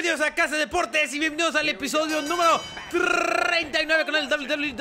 Bienvenidos a Casa Deportes y bienvenidos al episodio número 39 con el WWE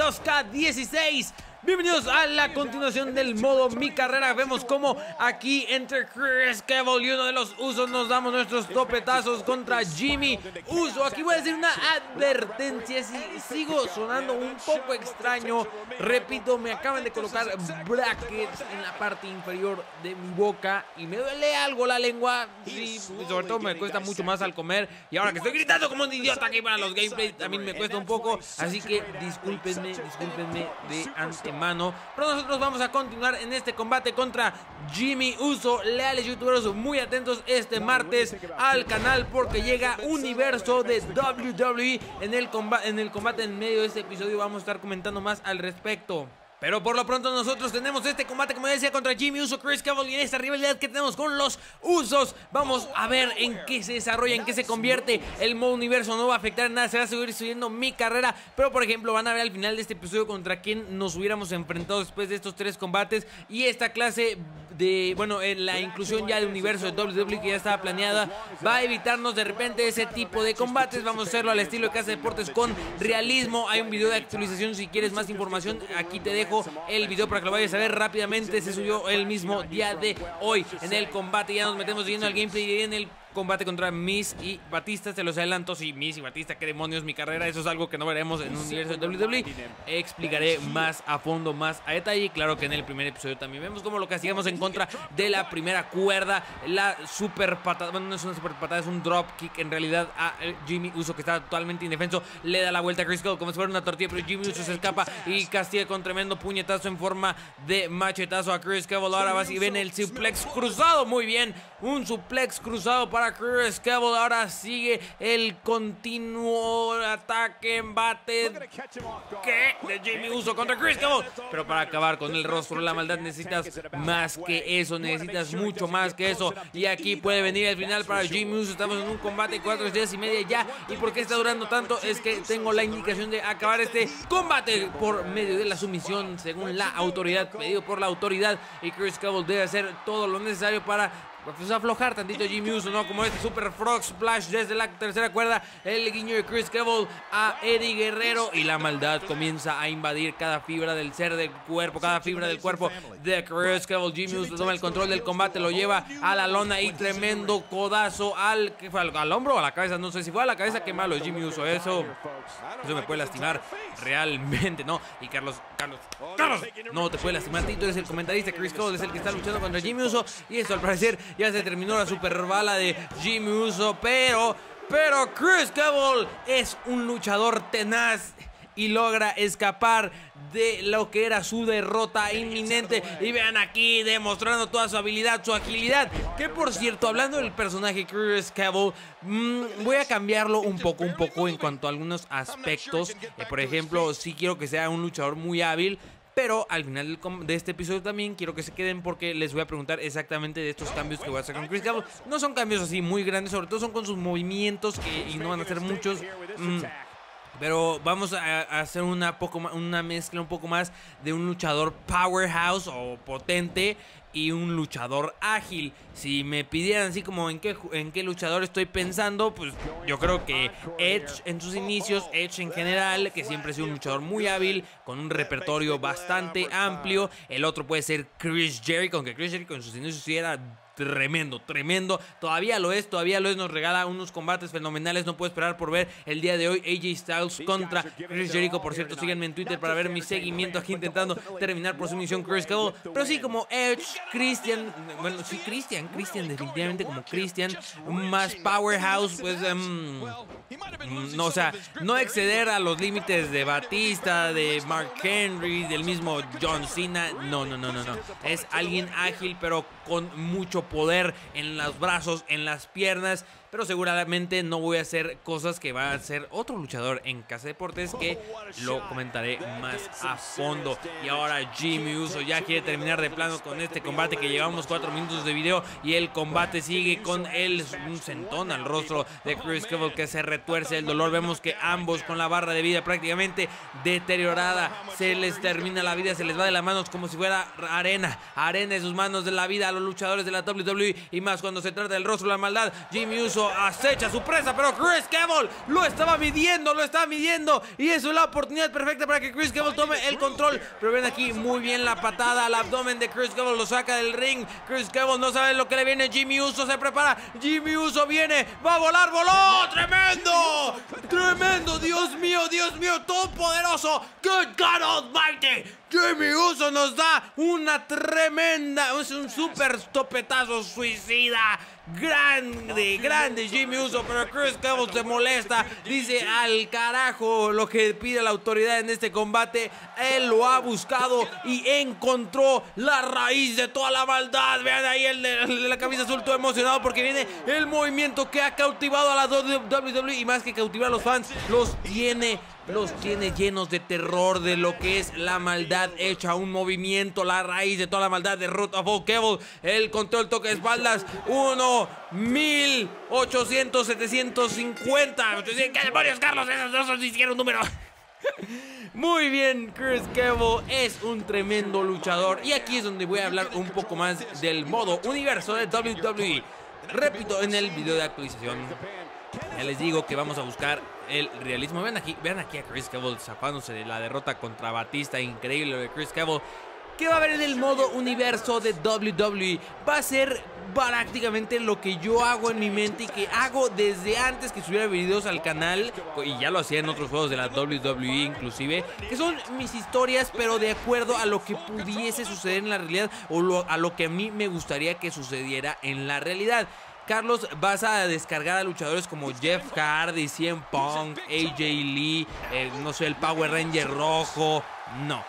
2K16. Bienvenidos a la continuación del modo Mi Carrera. Vemos como aquí entre Chris Cable y uno de los Usos nos damos nuestros topetazos contra Jimmy Uso. Aquí voy a decir una advertencia, si sigo sonando un poco extraño, repito, me acaban de colocar brackets en la parte inferior de mi boca y me duele algo la lengua, sí, y sobre todo me cuesta mucho más al comer, y ahora que estoy gritando como un idiota aquí para los gameplays también me cuesta un poco, así que discúlpenme de antemano. Pero nosotros vamos a continuar en este combate contra Jimmy Uso. Leales youtubers, muy atentos este martes al canal porque llega Universo de WWE en el combate en medio de este episodio. Vamos a estar comentando más al respecto. Pero por lo pronto nosotros tenemos este combate, como ya decía, contra Jimmy Uso, Chris Cable, y en esta rivalidad que tenemos con los Usos. Vamos a ver en qué se desarrolla, en qué se convierte el modo universo. No va a afectar en nada, se va a seguir subiendo Mi Carrera. Pero por ejemplo van a ver al final de este episodio contra quién nos hubiéramos enfrentado después de estos 3 combates. Y esta clase de, bueno, la inclusión ya de universo de WWE que ya estaba planeada va a evitarnos de repente ese tipo de combates. Vamos a hacerlo al estilo de Casa Deportes con realismo. Hay un video de actualización, si quieres más información aquí te dejo el video para que lo vayas a ver rápidamente. Se subió el mismo día de hoy en el combate. Ya nos metemos yendo al gameplay y en el combate contra Miz y Batista. Se los adelanto, sí, Miz y Batista, qué demonios Mi Carrera. Eso es algo que no veremos en un universo de WWE. Explicaré más a fondo, más a detalle. Claro que en el primer episodio también vemos cómo lo castigamos en contra de la primera cuerda. La super patada, bueno, no es una super patada, es un drop kick en realidad a Jimmy Uso, que está totalmente indefenso. Le da la vuelta a Chris Cable como si fuera una tortilla, pero Jimmy Uso se escapa y castiga con tremendo puñetazo en forma de machetazo a Chris Cable. Ahora va y ven el suplex cruzado, muy bien, un suplex cruzado para Chris Cable. Ahora sigue el continuo ataque, embate de Jimmy Uso contra Chris Cable. Pero para acabar con el rostro de la maldad necesitas más que eso, necesitas mucho más que eso. Y aquí puede venir el final para Jimmy Uso. Estamos en un combate 4 estrellas y media ya. ¿Y por qué está durando tanto? Es que tengo la indicación de acabar este combate por medio de la sumisión, según la autoridad, pedido por la autoridad. Y Chris Cable debe hacer todo lo necesario para aflojar tantito Jimmy Uso, ¿no? Como este Super Frog Splash desde la tercera cuerda, el guiño de Chris Cable a Eddie Guerrero, y la maldad comienza a invadir cada fibra del ser del cuerpo, cada fibra del cuerpo de Chris Cable. Jimmy Uso toma el control del combate, lo lleva a la lona y tremendo codazo al hombro o a la cabeza, no sé si fue a la cabeza. Qué malo es Jimmy Uso, eso me puede lastimar realmente, ¿no? Y Carlos, no te puede lastimar, Tito eres el comentarista, Chris Cable es el que está luchando contra Jimmy Uso, y esto al parecer ya se terminó la super bala de Jimmy Uso, pero Chris Cable es un luchador tenaz y logra escapar de lo que era su derrota inminente. Y vean aquí demostrando toda su habilidad, su agilidad, que por cierto, hablando del personaje Chris Cable, voy a cambiarlo un poco en cuanto a algunos aspectos. Por ejemplo, sí quiero que sea un luchador muy hábil, pero al final de este episodio también quiero que se queden porque les voy a preguntar exactamente de estos cambios que voy a hacer con Chris Cable. No son cambios así muy grandes, sobre todo son con sus movimientos y no van a ser muchos. Pero vamos a hacer una mezcla un poco más de un luchador powerhouse o potente y un luchador ágil. Si me pidieran así como en qué luchador estoy pensando, pues yo creo que Edge en sus inicios, Edge en general, que siempre ha sido un luchador muy hábil, con un repertorio bastante amplio. El otro puede ser Chris Jericho, aunque Chris Jericho en sus inicios sí era tremendo, todavía lo es, nos regala unos combates fenomenales. No puedo esperar por ver el día de hoy AJ Styles contra Chris Jericho. Por cierto, síganme en Twitter para ver mi seguimiento aquí intentando terminar por sumisión Chris Cable. Pero sí, como Edge, Christian, bueno, sí, Christian, definitivamente como Christian, más powerhouse, pues, no, o sea, no exceder a los límites de Batista, de Mark Henry, del mismo John Cena, no, es alguien ágil, pero con mucho poder en los brazos, en las piernas. Pero seguramente no voy a hacer cosas que va a hacer otro luchador en Casa Deportes, que lo comentaré más a fondo. Y ahora Jimmy Uso ya quiere terminar de plano con este combate, que llevamos 4 minutos de video y el combate sigue con un sentón al rostro de Chris Cable que se retuerce el dolor. Vemos que ambos con la barra de vida prácticamente deteriorada, se les termina la vida, se les va de las manos como si fuera arena en sus manos de la vida a los luchadores de la WWE, y más cuando se trata del rostro de la maldad. Jimmy Uso Uso acecha a su presa, pero Chris Cable lo estaba midiendo, y eso es la oportunidad perfecta para que Chris Cable tome el control. Pero ven aquí muy bien la patada al abdomen de Chris Cable, lo saca del ring. Chris Cable no sabe lo que le viene. Jimmy Uso se prepara, Jimmy Uso viene, va a volar, voló, tremendo, Dios mío, todopoderoso, good God Almighty. Jimmy Uso nos da una tremenda, un super topetazo suicida. Grande Jimmy Uso, pero Chris Cable se molesta. Dice al carajo lo que pide la autoridad en este combate. Él lo ha buscado y encontró la raíz de toda la maldad. Vean ahí el de la camisa azul todo emocionado porque viene el movimiento que ha cautivado a la WWE. Y más que cautivar a los fans, los tiene llenos de terror de lo que es la maldad hecha un movimiento, la raíz de toda la maldad de Root of All Cable. El conteo, el toque de espaldas, 1,800, 750. ¿Qué demonios, Carlos? Esos dos hicieron número. Muy bien, Chris Cable es un tremendo luchador. Y aquí es donde voy a hablar un poco más del modo universo de WWE. Repito, en el video de actualización ya les digo que vamos a buscar el realismo. Vean aquí a Chris Cable zafándose de la derrota contra Batista. Increíble lo de Chris Cable. ¿Qué va a haber en el modo universo de WWE? Va a ser prácticamente lo que yo hago en mi mente y que hago desde antes que subiera videos al canal, y ya lo hacía en otros juegos de la WWE inclusive, que son mis historias pero de acuerdo a lo que pudiese suceder en la realidad o a lo que a mí me gustaría que sucediera en la realidad. Carlos, vas a descargar a luchadores como Jeff Hardy, CM Punk, AJ Lee, no sé, el Power Ranger rojo. No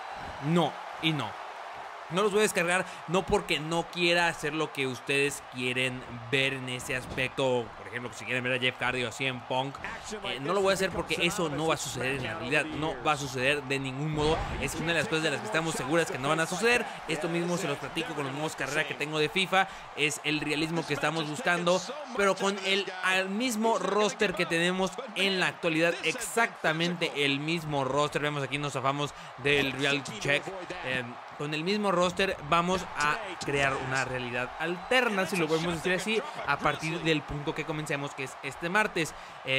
los voy a descargar, no porque no quiera hacer lo que ustedes quieren ver en ese aspecto. Por ejemplo, si quieren ver a Jeff Hardy o a CM Punk, no lo voy a hacer porque eso no va a suceder en la realidad. No va a suceder de ningún modo. Es una de las cosas de las que estamos seguras que no van a suceder. Esto mismo se los platico con los modos carrera que tengo de FIFA. Es el realismo que estamos buscando, pero con el mismo roster que tenemos en la actualidad. Exactamente el mismo roster. Vemos aquí nos zafamos del reality check. Con el mismo roster vamos a crear una realidad alterna, si lo podemos decir así, a partir del punto que comencemos, que es este martes.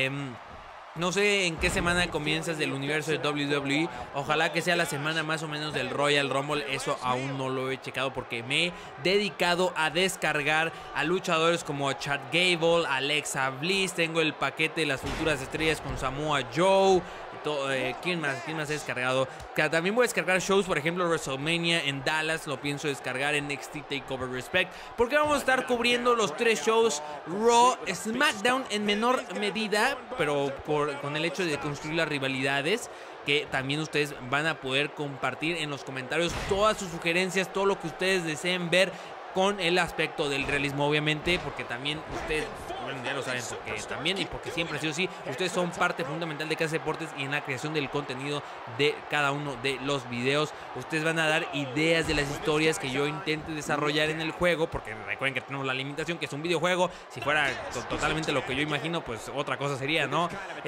No sé en qué semana comienzas del universo de WWE. Ojalá que sea la semana más o menos del Royal Rumble. Eso aún no lo he checado porque me he dedicado a descargar a luchadores como Chad Gable, Alexa Bliss. Tengo el paquete de las futuras estrellas con Samoa Joe. ¿Quién más he descargado? También voy a descargar shows, por ejemplo WrestleMania en Dallas, lo pienso descargar en NXT TakeOver Respect, porque vamos a estar cubriendo los 3 shows, Raw, SmackDown en menor medida, pero con el hecho de construir las rivalidades, que también ustedes van a poder compartir en los comentarios todas sus sugerencias, todo lo que ustedes deseen ver con el aspecto del realismo, obviamente, porque también ustedes, bueno, ya lo saben, porque también y porque siempre ha sido así, ustedes son parte fundamental de Casa Deportes y en la creación del contenido de cada uno de los videos. Ustedes van a dar ideas de las historias que yo intente desarrollar en el juego, porque recuerden que tenemos la limitación que es un videojuego. Si fuera totalmente lo que yo imagino, pues otra cosa sería, ¿no?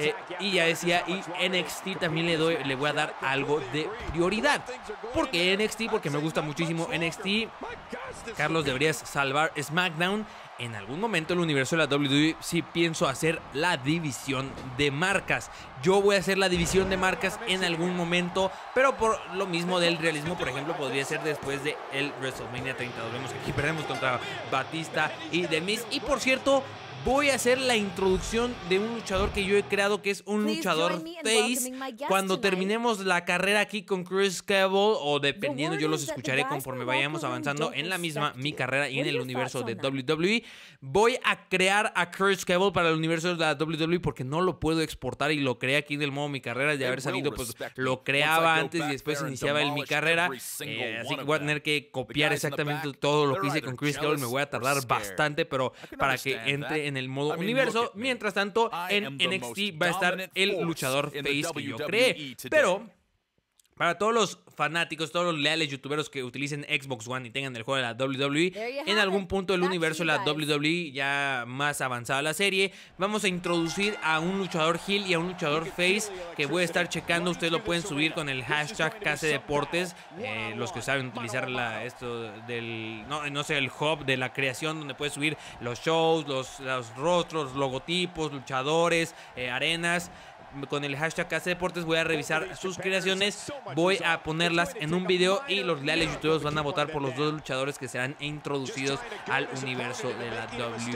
Y ya decía, y NXT también le voy a dar algo de prioridad. Porque NXT, porque me gusta muchísimo NXT. Carlos, deberías salvar SmackDown. En algún momento el universo de la WWE sí pienso hacer la división de marcas. Yo voy a hacer la división de marcas en algún momento, pero por lo mismo del realismo, por ejemplo, podría ser después de el WrestleMania 32. Vemos que aquí perdemos contra Batista y The Miz. Y por cierto, voy a hacer la introducción de un luchador que yo he creado, que es un luchador face. Cuando terminemos la carrera aquí con Chris Cable, o dependiendo, yo los escucharé conforme vayamos avanzando en la misma mi carrera y en el universo de WWE. Voy a crear a Chris Cable para el universo de la WWE porque no lo puedo exportar y lo creé aquí en el modo mi carrera. De haber salido, pues lo creaba antes y después iniciaba el mi carrera. Así que voy a tener que copiar exactamente todo lo que hice con Chris Cable. Me voy a tardar bastante, pero para que entre en el modo universo. Mientras tanto, en NXT va a estar el luchador face que yo creé. Pero Para todos los fanáticos, todos los leales youtuberos que utilicen Xbox One y tengan el juego de la WWE, en algún punto del universo de la WWE, ya más avanzada la serie, vamos a introducir a un luchador heel y a un luchador face que voy a estar checando. Ustedes lo pueden subir con el hashtag KCDeportes, los que saben utilizar esto del, no sé, el hub de la creación, donde puedes subir los shows, los rostros, logotipos, luchadores, arenas. Con el hashtag KCDeportes voy a revisar sus creaciones, voy a ponerlas en un video y los leales youtubers van a votar por los 2 luchadores que serán introducidos al universo de la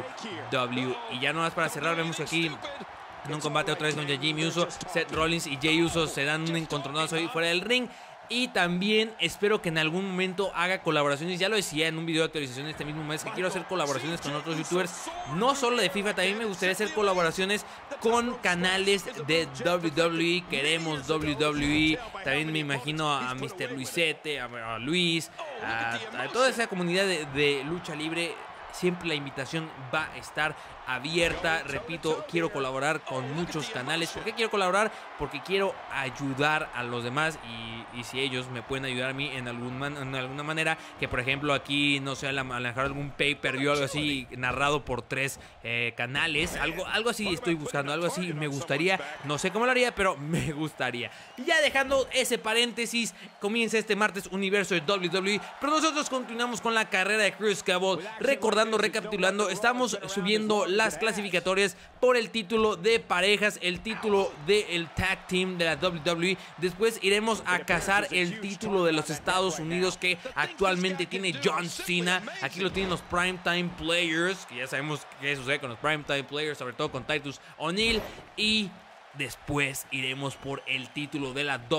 WWE. Y ya nomás para cerrar, vemos que aquí en un combate otra vez con Jimmy Uso, Seth Rollins y Jey Uso se dan un encontronazo ahí fuera del ring. Y también espero que en algún momento haga colaboraciones. Ya lo decía en un video de actualización este mismo mes, que quiero hacer colaboraciones con otros youtubers, no solo de FIFA, también me gustaría hacer colaboraciones con canales de WWE. Queremos WWE. También me imagino a Mr. Luisete, a Luis, a toda esa comunidad de lucha libre. Siempre la invitación va a estar abierta. Repito, quiero colaborar con muchos canales. ¿Por qué quiero colaborar? Porque quiero ayudar a los demás y si ellos me pueden ayudar a mí en alguna manera, que por ejemplo aquí, no sé, a lo mejor algún pay-per-view, algo así narrado por 3 canales, algo así estoy buscando, algo así me gustaría. No sé cómo lo haría, pero me gustaría. Y ya dejando ese paréntesis, comienza este martes universo de WWE, pero nosotros continuamos con la carrera de Chris Cable. Recapitulando, estamos subiendo las clasificatorias por el título de parejas, el título del Tag Team de la WWE. Después iremos a cazar el título de los Estados Unidos que actualmente tiene John Cena. Aquí lo tienen los Primetime Players, que ya sabemos qué sucede con los Primetime Players, sobre todo con Titus O'Neil. Y después iremos por el título de la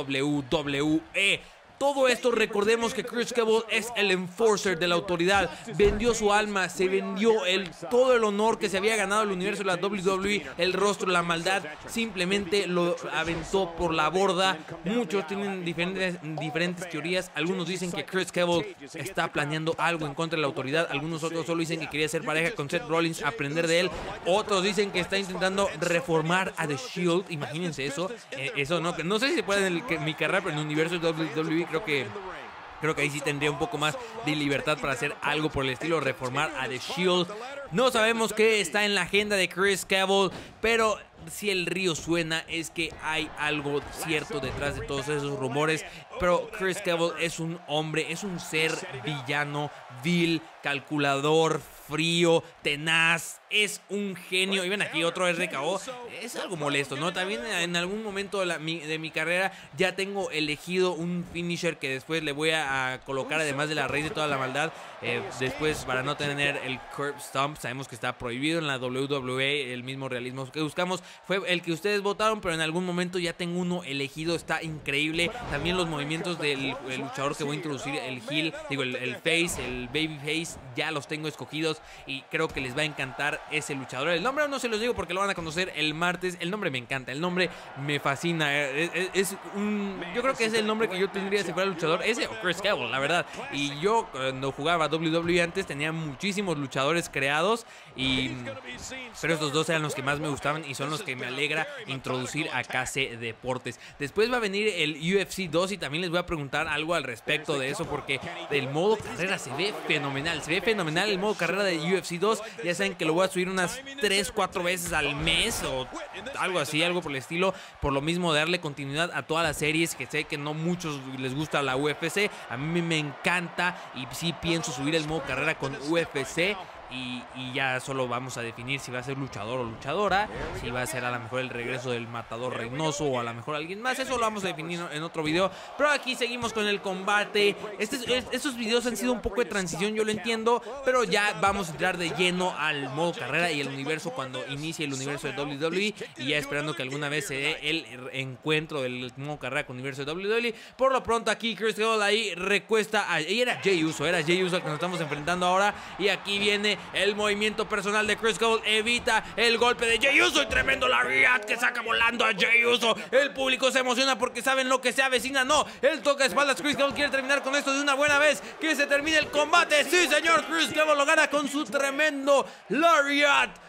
WWE. Todo esto, recordemos que Chris Cable es el enforcer de la autoridad. Vendió su alma, se vendió todo el honor que se había ganado el universo de la WWE, el rostro, la maldad, simplemente lo aventó por la borda. Muchos tienen diferentes teorías. Algunos dicen que Chris Cable está planeando algo en contra de la autoridad. Algunos otros solo dicen que quería ser pareja con Seth Rollins, aprender de él. Otros dicen que está intentando reformar a The Shield. Imagínense eso. Eso no sé si se puede en mi carrera, pero en el universo de WWE creo que ahí sí tendría un poco más de libertad para hacer algo por el estilo, reformar a The Shield. No sabemos qué está en la agenda de Chris Cable, pero si el río suena es que hay algo cierto detrás de todos esos rumores. Pero Chris Cable es un hombre, es un ser villano, vil, calculador, frío, tenaz, es un genio. Y ven aquí otro RKO, es algo molesto, ¿no? También en algún momento de mi carrera ya tengo elegido un finisher que después le voy a colocar, además de la raíz de toda la maldad. Después, para no tener el curb stomp, sabemos que está prohibido en la WWE. El mismo realismo que buscamos fue el que ustedes votaron, pero en algún momento ya tengo uno elegido, está increíble. También los movimientos del luchador que voy a introducir, el heel, digo el face, el baby face, ya los tengo escogidos y creo que les va a encantar ese luchador. El nombre no se los digo porque lo van a conocer el martes. El nombre me encanta, el nombre me fascina. Yo creo que es el nombre que yo tendría si fuera luchador, ese o Chris Cable, la verdad. Y yo cuando jugaba WWE antes tenía muchísimos luchadores creados, pero estos 2 eran los que más me gustaban y son los que me alegra introducir a KC Deportes. Después va a venir el UFC 2 y también les voy a preguntar algo al respecto de eso, porque el modo carrera se ve fenomenal, el modo carrera de UFC 2. Ya saben que lo voy a subir unas 3-4 veces al mes o algo así, algo por el estilo, por lo mismo de darle continuidad a todas las series, que sé que no muchos les gusta la UFC, a mí me encanta y sí pienso subir el modo carrera con UFC. Y ya solo vamos a definir si va a ser luchador o luchadora, si va a ser a lo mejor el regreso del matador Reynoso o a lo mejor alguien más. Eso lo vamos a definir en otro video, pero aquí seguimos con el combate. Estos videos han sido un poco de transición, yo lo entiendo, pero ya vamos a entrar de lleno al modo carrera y el universo cuando inicie el universo de WWE, y ya esperando que alguna vez se dé el encuentro del modo carrera con el universo de WWE. Por lo pronto aquí Chris Cable ahí recuesta a... Y era Jey Uso al que nos estamos enfrentando ahora, y aquí viene el movimiento personal de Chris Cable, evita el golpe de Jey Uso y tremendo lariat que saca volando a Jey Uso. El público se emociona porque saben lo que se avecina. No, el toca espaldas. Chris Cable quiere terminar con esto de una buena vez, que se termine el combate. Sí, señor, Chris Cable lo gana con su tremendo lariat.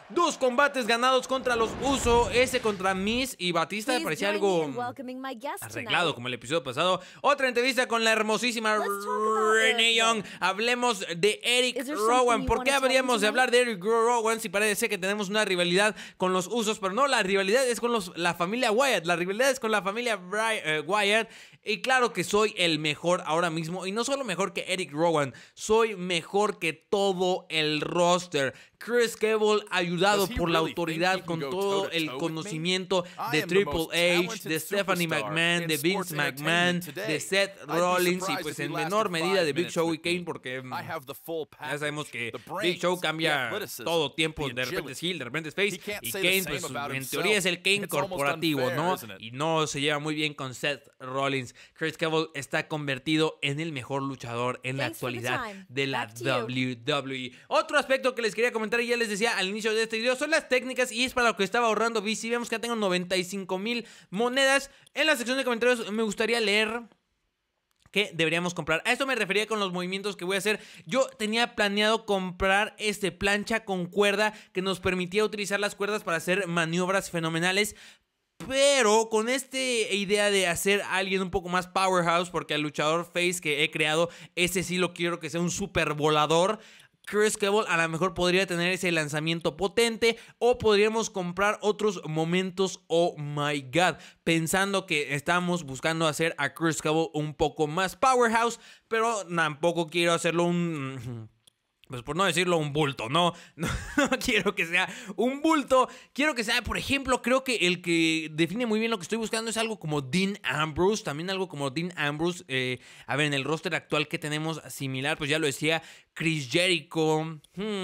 2 combates ganados contra los Uso. Ese contra Miz y Batista me parecía algo arreglado como el episodio pasado. Otra entrevista con la hermosísima Renee Young. Hablemos de Eric Rowan. ¿Por qué habríamos de hablar de Eric Rowan si parece que tenemos una rivalidad con los Usos? Pero no, la rivalidad es con la familia Wyatt. La rivalidad es con la familia Wyatt. Y claro que soy el mejor ahora mismo. Y no solo mejor que Eric Rowan, soy mejor que todo el roster. Chris Gable, ayudado por la autoridad con todo el conocimiento de Triple H, de Stephanie McMahon, de Vince McMahon, de Seth Rollins y pues en menor medida de Big Show y Kane, porque ya sabemos que Big Show cambia todo tiempo, de repente es heel, de repente es face, y Kane pues en teoría es el Kane corporativo, ¿no? Y no se lleva muy bien con Seth Rollins. Chris Gable está convertido en el mejor luchador en la actualidad de la WWE. Otro aspecto que les quería comentar, y ya les decía al inicio de este video, son las técnicas, y es para lo que estaba ahorrando BC. Vemos que ya tengo 95,000 monedas. En la sección de comentarios me gustaría leer que deberíamos comprar. A esto me refería con los movimientos que voy a hacer. Yo tenía planeado comprar plancha con cuerda que nos permitía utilizar las cuerdas para hacer maniobras fenomenales. Pero con esta idea de hacer a alguien un poco más powerhouse, porque el luchador face que he creado, ese sí lo quiero que sea un super volador. Chris Gable a lo mejor podría tener ese lanzamiento potente, o podríamos comprar otros momentos, oh my god, pensando que estamos buscando hacer a Chris Gable un poco más powerhouse, pero tampoco quiero hacerlo pues por no decirlo un bulto, no quiero que sea un bulto, quiero que sea, por ejemplo, creo que el que define muy bien lo que estoy buscando es algo como Dean Ambrose, también algo como Dean Ambrose. A ver, en el roster actual que tenemos similar, pues ya lo decía, Chris Jericho,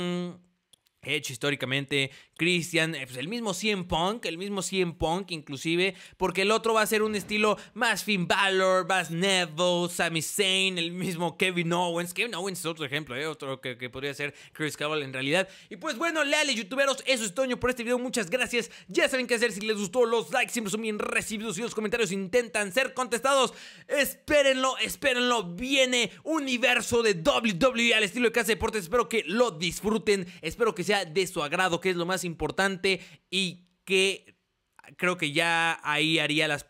Edge históricamente, Christian, pues el mismo CM Punk inclusive, porque el otro va a ser un estilo más Finn Balor, más Neville, Sami Zayn, el mismo Kevin Owens. Kevin Owens es otro ejemplo, otro que podría ser Chris Gable en realidad. Y pues bueno, leales youtuberos, eso es todo por este video, muchas gracias. Ya saben qué hacer si les gustó, los likes siempre son bien recibidos y los comentarios intentan ser contestados. Espérenlo, viene universo de WWE al estilo de Casa Deportes, espero que lo disfruten, espero que sea de su agrado, que es lo más importante, y que creo que ya ahí haría las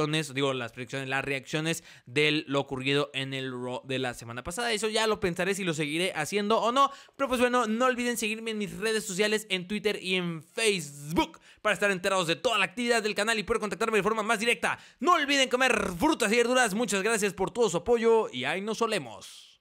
reacciones de lo ocurrido en el Raw de la semana pasada. Eso ya lo pensaré si lo seguiré haciendo o no, pero pues bueno, no olviden seguirme en mis redes sociales, en Twitter y en Facebook, para estar enterados de toda la actividad del canal y poder contactarme de forma más directa. No olviden comer frutas y verduras. Muchas gracias por todo su apoyo y ahí nos solemos.